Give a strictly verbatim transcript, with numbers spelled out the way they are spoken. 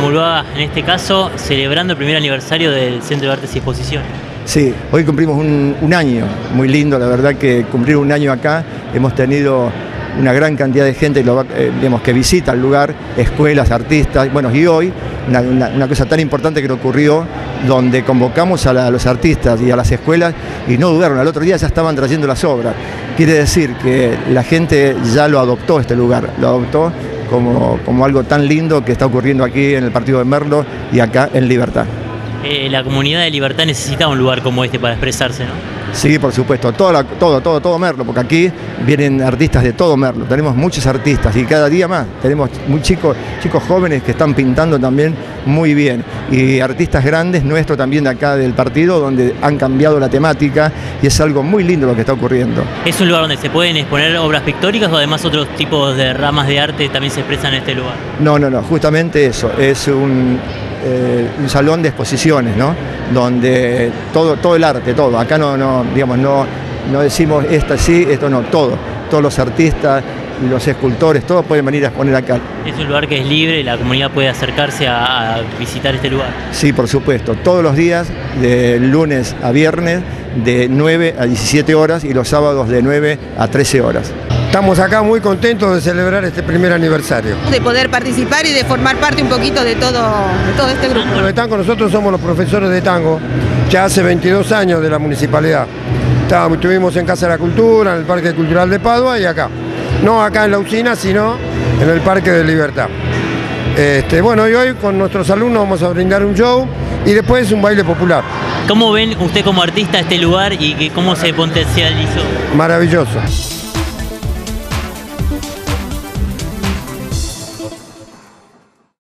Zumulbaga, en este caso, celebrando el primer aniversario del Centro de Artes y Exposiciones. Sí, hoy cumplimos un, un año, muy lindo, la verdad que cumplir un año acá, hemos tenido una gran cantidad de gente lo, eh, digamos, que visita el lugar, escuelas, artistas, bueno, y hoy una, una, una cosa tan importante que ocurrió, donde convocamos a, la, a los artistas y a las escuelas y no dudaron, al otro día ya estaban trayendo las obras. Quiere decir que la gente ya lo adoptó este lugar, lo adoptó como, como algo tan lindo que está ocurriendo aquí en el partido de Merlo y acá en Libertad. Eh, la comunidad de Libertad necesita un lugar como este para expresarse, ¿no? Sí, por supuesto, todo, la, todo, todo, todo Merlo, porque aquí vienen artistas de todo Merlo, tenemos muchos artistas y cada día más, tenemos muy chicos, chicos jóvenes que están pintando también muy bien y artistas grandes nuestros también de acá del partido donde han cambiado la temática y es algo muy lindo lo que está ocurriendo. ¿Es un lugar donde se pueden exponer obras pictóricas o además otros tipos de ramas de arte también se expresan en este lugar? No, no, no, justamente eso, es un... Eh, un salón de exposiciones, ¿no? Donde todo, todo el arte, todo, acá no, no, digamos, no, no decimos esta sí, esto no, todo, todos los artistas, los escultores, todos pueden venir a exponer acá. Es un lugar que es libre, la comunidad puede acercarse a, a visitar este lugar. Sí, por supuesto, todos los días, de lunes a viernes, de nueve a diecisiete horas y los sábados de nueve a trece horas. Estamos acá muy contentos de celebrar este primer aniversario. De poder participar y de formar parte un poquito de todo, de todo este grupo. Los de tango, nosotros somos los profesores de tango, ya hace veintidós años de la municipalidad. Estábamos, estuvimos en Casa de la Cultura, en el Parque Cultural de Padua y acá. No acá en la usina, sino en el Parque de Libertad. Este, bueno, y hoy con nuestros alumnos vamos a brindar un show y después un baile popular. ¿Cómo ven usted como artista este lugar y que cómo se potencializó? Maravilloso.